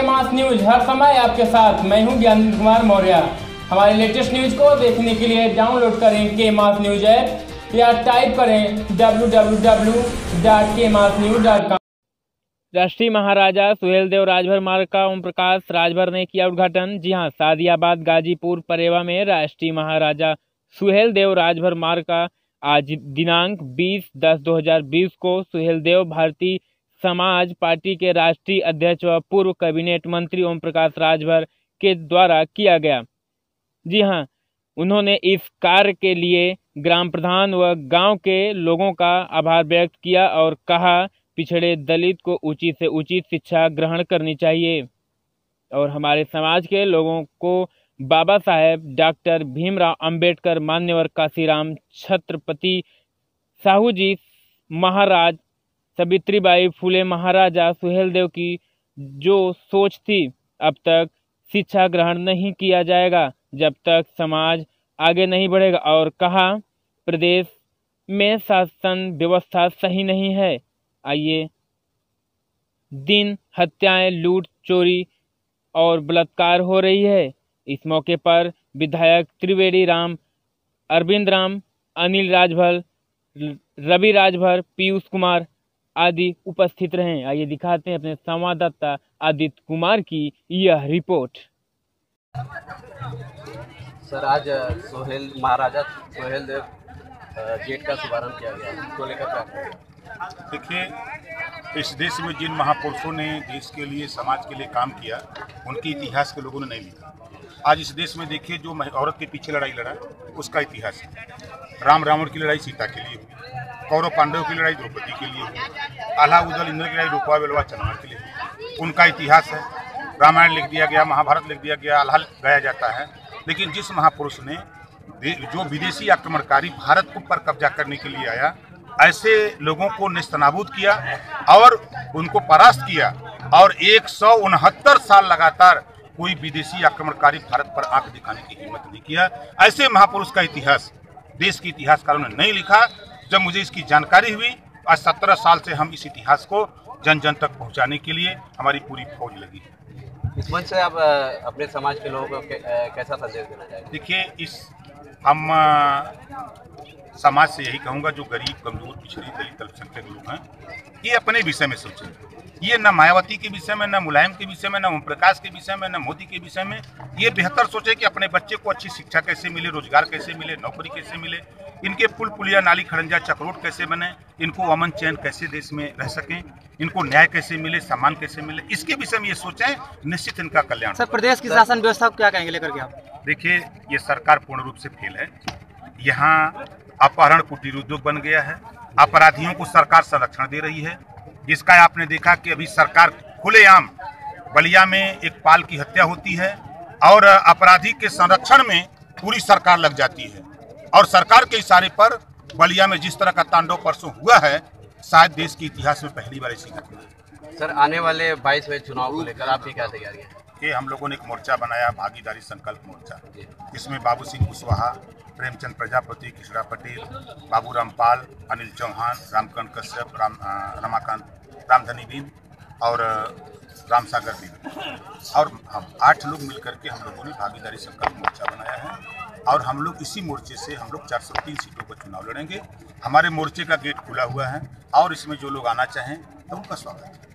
के mass news हर समय आपके साथ। मैं हूं ज्ञान कुमार मौर्य। हमारे लेटेस्ट न्यूज को देखने के लिए डाउनलोड करें के मास न्यूज ऐप या टाइप करें www.kmasnews.com। राष्ट्रीय महाराजा सुहेलदेव राजभर मार्ग का ओम प्रकाश राजभर ने किया उद्घाटन। जी हां, सादियाबाद गाजीपुर परेवा में राष्ट्रीय महाराजा सुहेलदेव राजभर मार्ग का आज दिनांक 20/10/2020 को सुहेलदेव भारतीय समाज पार्टी के राष्ट्रीय अध्यक्ष व पूर्व कैबिनेट मंत्री ओम प्रकाश राजभर के द्वारा किया गया। जी हां, उन्होंने इस कार्य के लिए ग्राम प्रधान व गांव के लोगों का आभार व्यक्त किया और कहा पिछड़े दलित को उचित से उचित शिक्षा ग्रहण करनी चाहिए और हमारे समाज के लोगों को बाबा साहेब डॉक्टर भीमराव अंबेडकर, मान्यवर काशीराम छत्रपति साहू जी महाराज, सावित्रीबाई फुले, महाराजा सुहेलदेव की जो सोच थी, अब तक शिक्षा ग्रहण नहीं किया जाएगा जब तक समाज आगे नहीं बढ़ेगा। और कहा प्रदेश में शासन व्यवस्था सही नहीं है। आइए, दिन हत्याएं, लूट, चोरी और बलात्कार हो रही है। इस मौके पर विधायक त्रिवेदी राम, अरविंद राम, अनिल राजभर, रवि राजभर, पीयूष कुमार आदि उपस्थित रहे। आइए दिखाते हैं अपने संवाददाता आदित्य कुमार की यह रिपोर्ट। सर, आज महाराजा सुहेलदेव गेट का शुभारंभ किया गया, इसको लेकर क्या? देखिए, इस देश में जिन महापुरुषों ने देश के लिए, समाज के लिए काम किया, उनके इतिहास के लोगों ने नहीं लिखा। आज इस देश में देखिए, जो औरत के पीछे लड़ाई लड़ा उसका इतिहास है। राम रावण की लड़ाई सीता के लिए हुई, कौरव पांडव की लड़ाई द्रौपदी के लिए हुई, आल्हा उदल इंद्र की लड़ाई रूपा बेलवा चनवा के लिए हुई। उनका इतिहास है। रामायण लिख दिया गया, महाभारत लिख दिया गया, आल्हा गाया जाता है। लेकिन जिस महापुरुष ने जो विदेशी आक्रमणकारी भारत को पर कब्जा करने के लिए आया, ऐसे लोगों को नेस्तनाबूद किया और उनको परास्त किया, और 169 साल लगातार कोई विदेशी आक्रमणकारी भारत पर आंख दिखाने की हिम्मत नहीं किया। ऐसे महापुरुष का इतिहास देश के इतिहासकारों ने नहीं लिखा। जब मुझे इसकी जानकारी हुई, आज 17 साल से हम इस इतिहास को जन जन तक पहुंचाने के लिए हमारी पूरी फौज लगी है। इस मंच से आप अपने समाज के लोगों को कैसा संदेश देना चाहेंगे? देखिए, हम समाज से यही कहूँगा, जो गरीब, कमजोर, पिछड़ी, दलित, अल्पसंख्यक लोग हैं, ये अपने विषय में सोचें। ये न मायावती के विषय में, न मुलायम के विषय में, न ओम प्रकाश के विषय में, न मोदी के विषय में। ये बेहतर सोचे कि अपने बच्चे को अच्छी शिक्षा कैसे मिले, रोजगार कैसे मिले, नौकरी कैसे मिले, इनके पुल पुलिया, नाली खड़ंजा, चक्रोट कैसे बने, इनको अमन चैन कैसे देश में रह सकें, इनको न्याय कैसे मिले, सम्मान कैसे मिले, इसके विषय में ये सोचें। निश्चित इनका कल्याण। सर, प्रदेश की शासन व्यवस्था को क्या कहेंगे लेकर के आप? देखिए, ये सरकार पूर्ण रूप से फेल है। यहाँ अपहरण कुटीर उद्योग बन गया है। अपराधियों को सरकार संरक्षण दे रही है, जिसका आपने देखा कि अभी सरकार खुलेआम बलिया में एक पाल की हत्या होती है और अपराधी के संरक्षण में पूरी सरकार लग जाती है। और सरकार के इशारे पर बलिया में जिस तरह का तांडव परसों हुआ है, शायद देश के इतिहास में पहली बार ऐसी घटना है। सर, आने वाले 22वें चुनाव को लेकर आपकी क्या तैयारी है? कि हम लोगों ने एक मोर्चा बनाया, भागीदारी संकल्प मोर्चा, जिसमें बाबू सिंह कुशवाहा, प्रेमचंद प्रजापति, किशोर पटेल, बाबू रामपाल, अनिल चौहान, रामकरण कश्यप, रमाकांत, रामधनी बीन और रामसागर बीन, और हम 8 लोग मिलकर के हम लोगों ने भागीदारी संकल्प मोर्चा बनाया है। और हम लोग इसी मोर्चे से हम लोग 403 सीटों पर चुनाव लड़ेंगे। हमारे मोर्चे का गेट खुला हुआ है और इसमें जो लोग आना चाहें तो उनका स्वागत है।